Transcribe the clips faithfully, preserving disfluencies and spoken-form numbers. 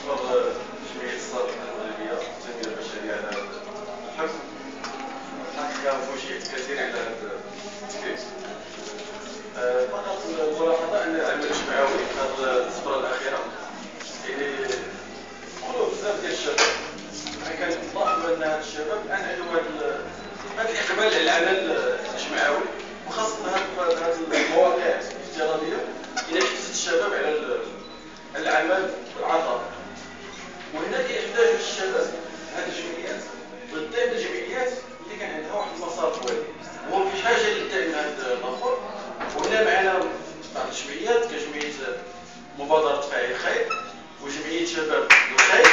كنشكر جمعية الصالح المغربية للتنمية البشرية على هذا الحفل. الحقيقة فوجئت كثيرا على هذا التكريم. فقط الملاحظة أن العمل الجمعوي في هذه الفترة الأخيرة يعني قلوب بزاف ديال الشباب. يعني كنلاحظوا أن هاد الشباب الآن عندهم هذا الإقبال على العمل الجمعوي، وخاصة هذه المواقع الافتراضية اللي كتزيد الشباب على العمل والعطاء. وهنا كيحتاج الشباب هذه الجمعيات والدعم الجمعيات اللي كان عندها واحد المسار طويل، وهم في حاجه للدعم هذا الاخر. وهنا معنا بعض الجمعيات كجمعيه مبادره فاعل الخير وجمعيه شباب الخير.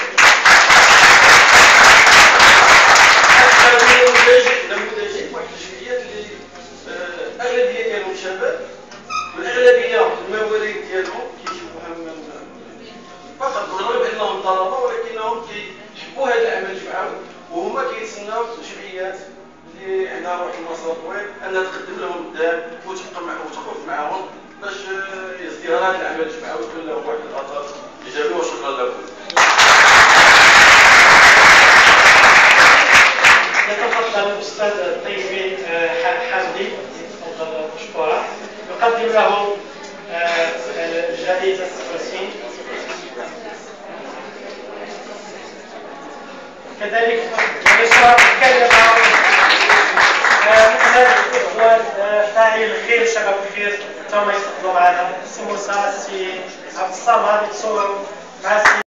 هذه نموذجين واحد الجمعيات اللي الاغلبيه ديالهم شباب، والاغلبيه الموارد ديالهم كيشوفوها من فقط بالرغم انهم طلبه ولكنهم كيحبوا هذا العمل الجمعوي، وهما كيتسناو الجمعيات اللي عندها واحد المسار طويل انها تقدم لهم الدعم وتبقى معهم وتقف معهم باش ازدهار هذا العمل الجمعوي يكون له واحد الاثر ايجابي. وشكرا لكم. يتفضل الاستاذ الطيبي حمدي، تفضل مشكورا، يقدم له جائزه التوسين. كذلك يشرف الكلمه احد الاخوان فاعل الخير شباب الخير تما يتفضلوا معنا، السي موسى، السي عبد الصمد يتصوروا مع السي